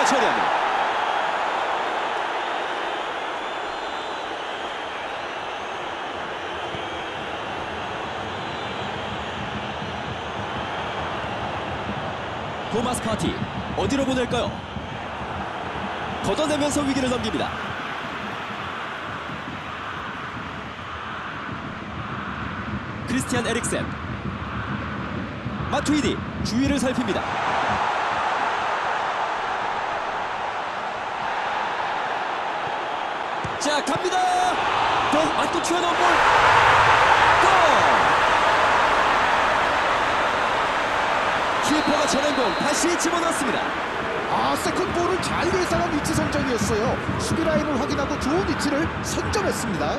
키퍼가 처리합니다. 토마스 파티 어디로 보낼까요? 걷어내면서 위기를 넘깁니다. 크리스티안 에릭센, 마투이디 주위를 살핍니다. 자, 갑니다. 또 튀어나온 볼. 골! 키퍼가 전한 공 다시 집어넣습니다. 세컨볼을 잘 예상한 위치 선정이었어요. 수비 라인을 확인하고 좋은 위치를 선점했습니다.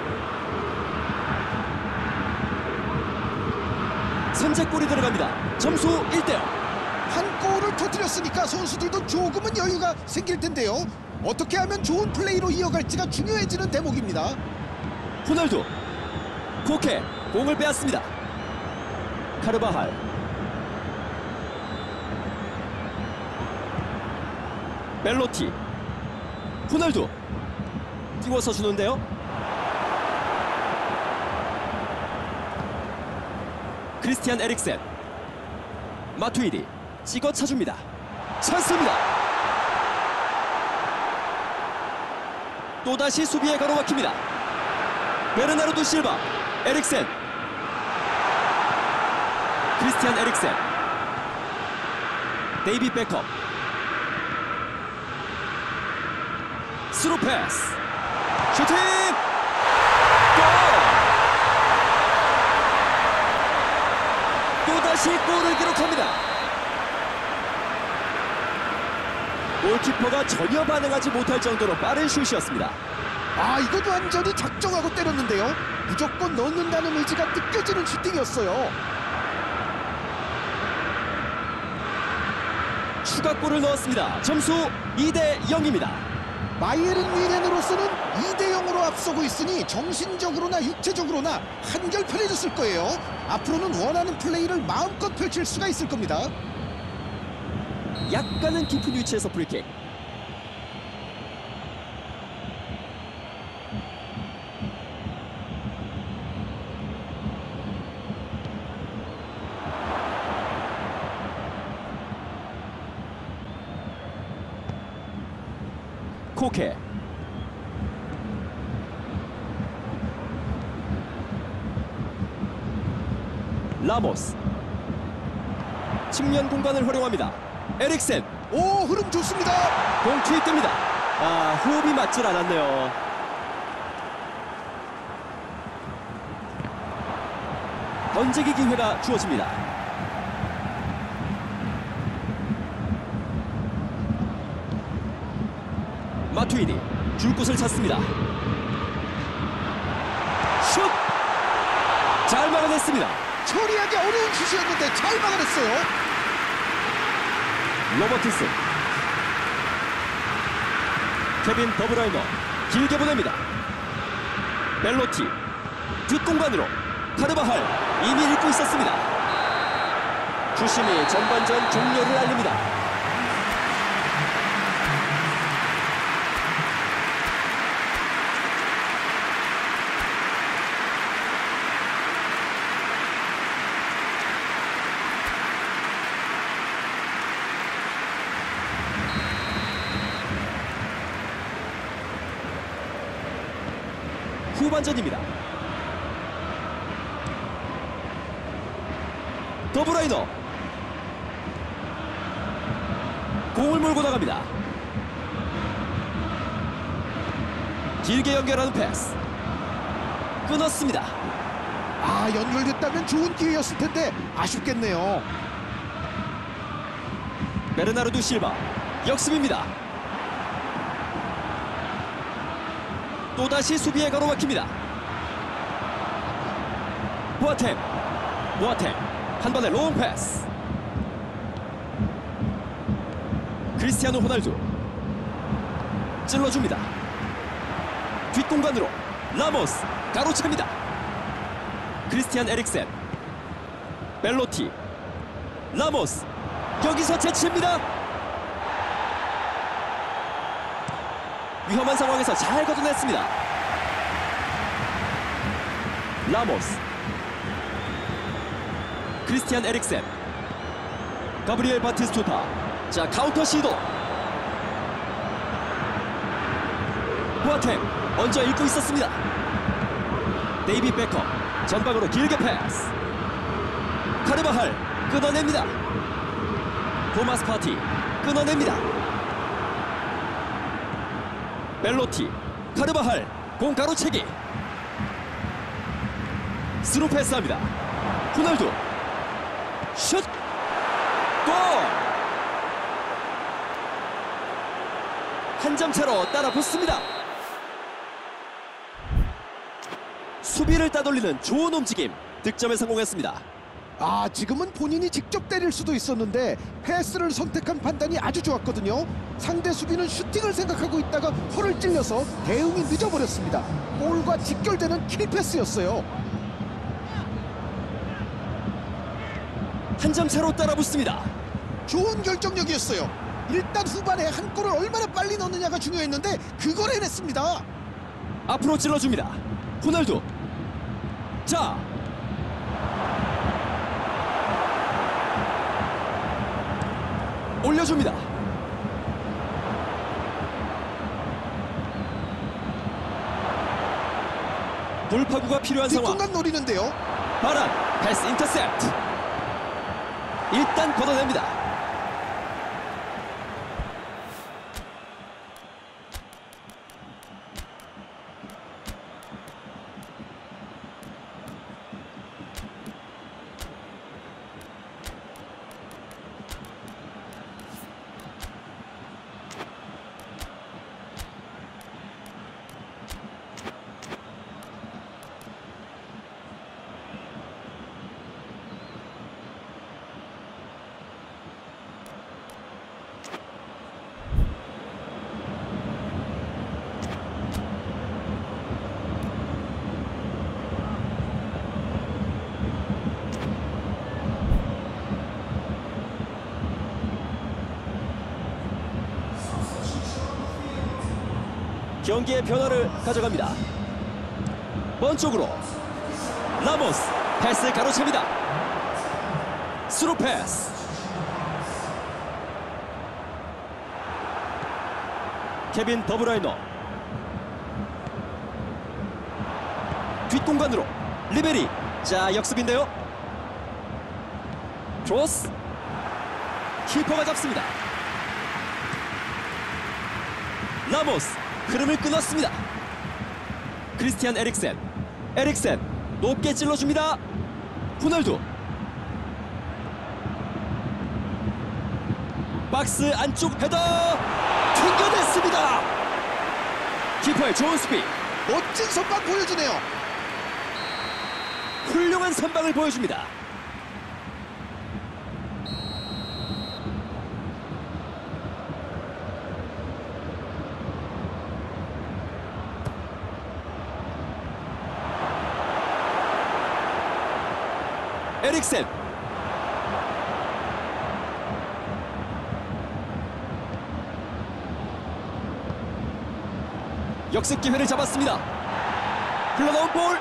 선제골이 들어갑니다. 점수 1대0. 한 골을 터뜨렸으니까 선수들도 조금은 여유가 생길 텐데요. 어떻게 하면 좋은 플레이로 이어갈지가 중요해지는 대목입니다. 호날두, 코케 공을 빼앗습니다. 카르바할, 벨로티, 호날두 띄워서 주는데요. 크리스티안 에릭센, 마투이디 찍어 차줍니다. 찬스입니다. 또다시 수비에 가로막힙니다. 베르나르도 실바, 에릭센, 크리스티안 에릭센, 데이비 베컴, 스루 패스, 슈팅! 골! 또다시 골을 기록합니다. 골키퍼가 전혀 반응하지 못할 정도로 빠른 슛이었습니다. 이것도 완전히 작정하고 때렸는데요. 무조건 넣는다는 의지가 느껴지는 슈팅이었어요. 추가골을 넣었습니다. 점수 2대0입니다. 바이에른 뮌헨으로서는 2대0으로 앞서고 있으니 정신적으로나 육체적으로나 한결 편해졌을 거예요. 앞으로는 원하는 플레이를 마음껏 펼칠 수가 있을 겁니다. 약간은 깊은 위치에서 프리킥. 코케, 라모스, 측면 공간을 활용합니다. 에릭센, 흐름 좋습니다. 공 투입됩니다. 호흡이 맞질 않았네요. 던지기 기회가 주어집니다. 마투이디 줄 곳을 찾습니다. 슛! 잘 막아냈습니다. 처리하기 어려운 슛이었는데 잘 막아냈어요. 로버트슨, 케빈 더브라이너 길게 보냅니다. 벨로티 뒷공간으로, 카르바할 이미 읽고 있었습니다. 주심이 전반전 종료를 알립니다. 후반전입니다. 더브라이너 공을 몰고 나갑니다. 길게 연결하는 패스 끊었습니다. 연결됐다면 좋은 기회였을 텐데 아쉽겠네요. 베르나르도 실바 역습입니다. 또다시 수비에 가로막힙니다. 보아템 한 번의 롱 패스. 크리스티아노 호날두 찔러줍니다. 뒷공간으로 라모스 가로채입니다. 크리스티안 에릭센, 벨로티, 라모스 여기서 제치입니다. 위험한 상황에서 잘 걷어냈습니다. 라모스, 크리스티안 에릭센, 가브리엘 바티스투타. 자, 카운터 시도. 보아템 먼저 읽고 있었습니다. 데이비 베커 전방으로 길게 패스. 카르바할 끊어냅니다. 토마스 파티 끊어냅니다. 벨로티, 카르바할 공 가로채기. 스루 패스합니다. 호날두 슛! 골! 한 점 차로 따라 붙습니다. 수비를 따돌리는 좋은 움직임, 득점에 성공했습니다. 아, 지금은 본인이 직접 때릴 수도 있었는데 패스를 선택한 판단이 아주 좋았거든요. 상대 수비는 슈팅을 생각하고 있다가 허를 찔려서 대응이 늦어버렸습니다. 볼과 직결되는 킬패스였어요. 한 점 차로 따라 붙습니다. 좋은 결정력이었어요. 일단 후반에 한 골을 얼마나 빨리 넣느냐가 중요했는데 그걸 해냈습니다. 앞으로 찔러줍니다. 호날두. 자, 올려줍니다. 돌파구가 필요한 상황. 뒷공간 노리는데요. 바란 패스 인터셉트. 일단 걷어냅니다. 경기의 변화를 가져갑니다. 먼 쪽으로 라모스 패스 가로챕니다. 스루 패스. 케빈 더브라이너 뒷공간으로 리베리. 자, 역습인데요. 크로스. 키퍼가 잡습니다. 라모스 흐름을 끊었습니다. 크리스티안 에릭센. 에릭센 높게 찔러줍니다. 호날두. 박스 안쪽 헤더 튕겨냈습니다. 키퍼의 좋은 수비. 멋진 선방 보여주네요. 훌륭한 선방을 보여줍니다. 에릭센. 역습 기회를 잡았습니다. 흘러나온 볼.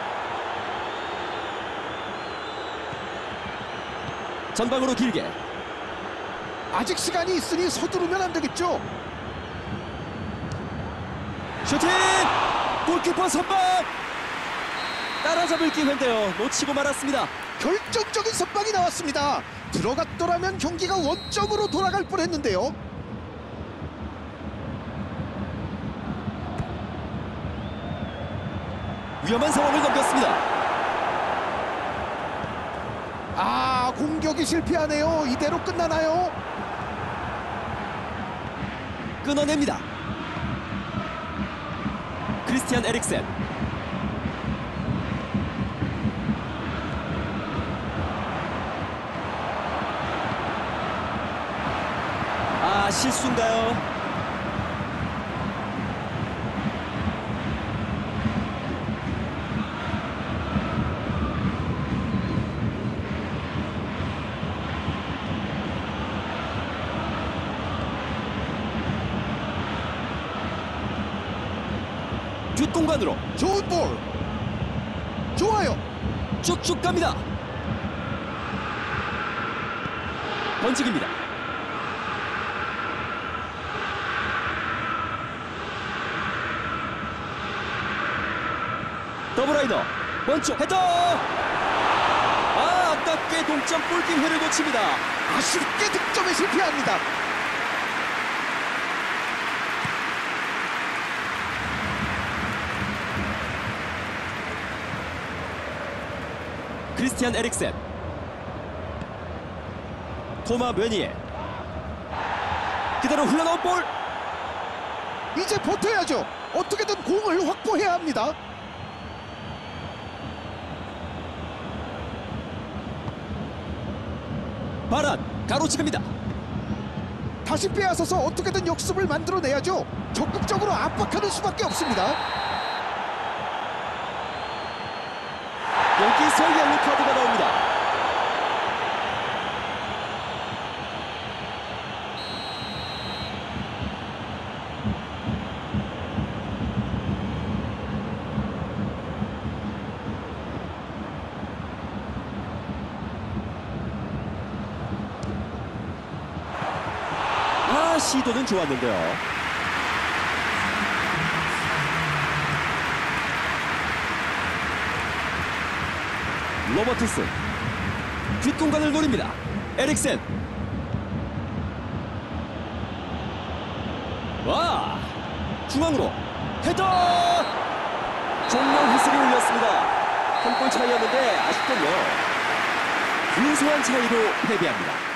전방으로 길게. 아직 시간이 있으니 서두르면 안 되겠죠. 슈팅! 골키퍼 선방! 따라잡을 기회인데요. 놓치고 말았습니다. 결정적인 선방이 나왔습니다. 들어갔더라면 경기가 원점으로 돌아갈 뻔했는데요. 위험한 상황을 넘겼습니다. 아, 공격이 실패하네요. 이대로 끝나나요? 끊어냅니다. 크리스티안 에릭센. 아, 실수인가요? 뒷공간으로 좋은 볼. 좋아요. 쭉쭉 갑니다. 번직입니다. 더블라이너 원쪽 헤더. 아깝게 동점 골기회를 놓칩니다. 아쉽게 득점에 실패합니다. 크리스티안 에릭센, 토마 메니에, 그대로 흘러나온 볼. 이제 버텨야죠. 어떻게든 공을 확보해야 합니다. 바란 가로채입니다. 다시 빼앗아서 어떻게든 역습을 만들어내야죠. 적극적으로 압박하는 수밖에 없습니다. 여기서 옐로 카드가 나옵니다. 시도는 좋았는데요. 로버트슨 뒷공간을 노립니다. 에릭센. 와, 중앙으로 헤더. 종료 휘슬이 울렸습니다. 한 골 차이였는데 아쉽군요. 근소한 차이로 패배합니다.